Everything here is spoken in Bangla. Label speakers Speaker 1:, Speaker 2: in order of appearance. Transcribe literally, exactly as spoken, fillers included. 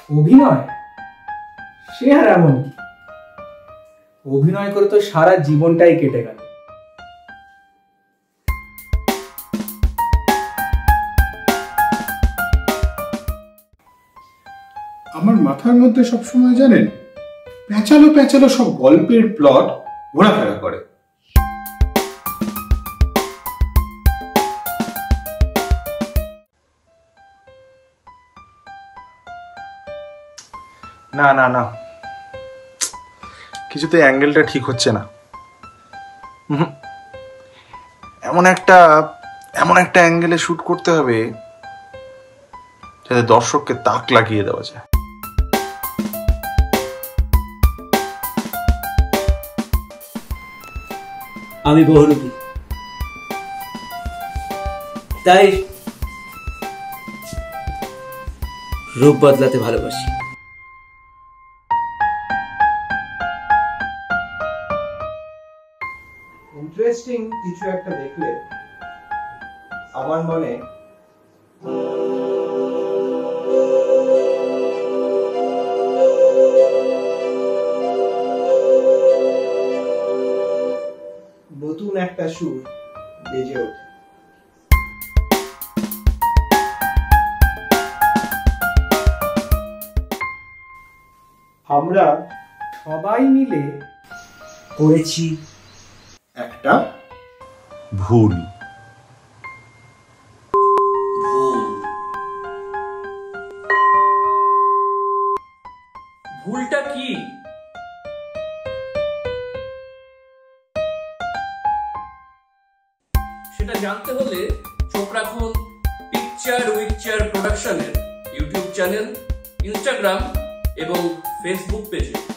Speaker 1: অভিনয় সে আর এমন অভিনয় করে তো সারা জীবনটাই কেটে গেল।
Speaker 2: আমার মাথার মধ্যে সবসময় জানেন প্যাঁচালো প্যাঁচালো সব গল্পের প্লট ঘোরাফেরা করে।
Speaker 3: না না না কিছুতে অ্যাঙ্গেলটা ঠিক হচ্ছে না। এমন একটা এমন একটা অ্যাঙ্গেলে শুট করতে হবে যাতে দর্শককে তাক লাগিয়ে দেওয়া যায়।
Speaker 4: আমি বহুরূপী, তাই রূপ বদলাতে ভালোবাসি।
Speaker 1: ইন্টারেস্টিং কিছু একটা দেখলে আমার মনে নতুন একটা সুর বেজে ওঠে। আমরা সবাই মিলে করেছি
Speaker 2: একটা
Speaker 3: ভুল।
Speaker 4: ভুল ভুলটা কি? সেটা জানতে হলে চোখ রাখুন পিকচার উইকচার প্রোডাকশনের ইউটিউব চ্যানেল, ইনস্টাগ্রাম এবং ফেসবুক পেজে।